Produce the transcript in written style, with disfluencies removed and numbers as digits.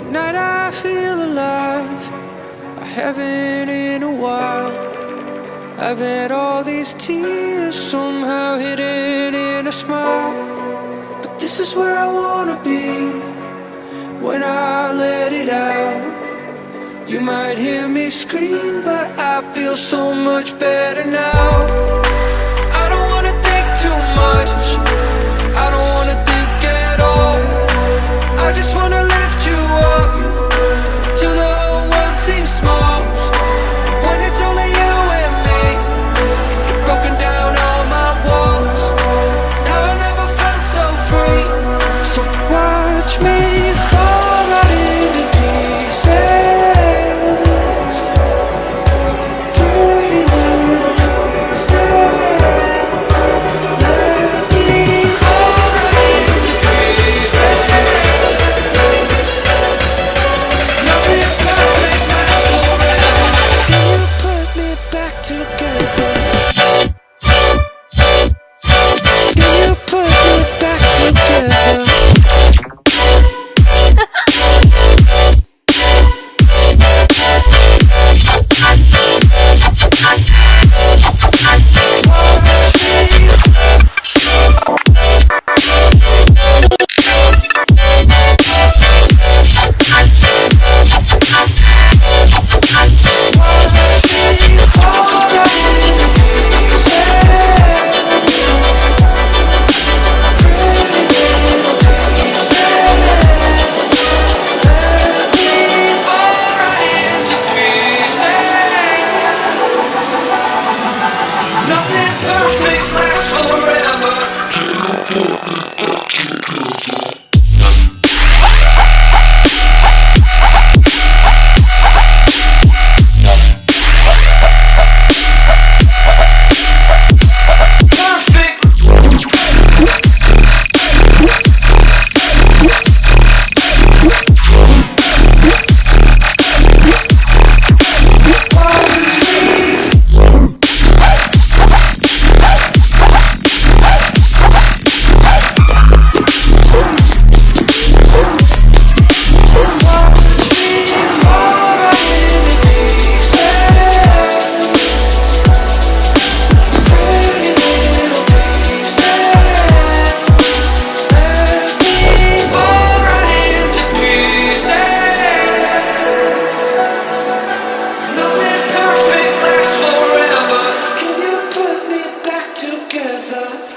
Tonight I feel alive. I haven't in a while. I've had all these tears somehow hidden in a smile. But this is where I wanna be when I let it out. You might hear me scream, but I feel so much better now. I don't wanna think too much, I don't wanna think at all. I just wanna lift you up till the whole world seems small. When it's only you and me, you've broken down all my walls. Now I never felt so free. So watch me fall right into pieces. Pretty little pieces. Let me fall right into pieces. Nothing perfect lasts forever. Can you put me back together? Can you put me back together? Nothing perfect lasts forever. Nothing perfect lasts forever. Can you put me back together?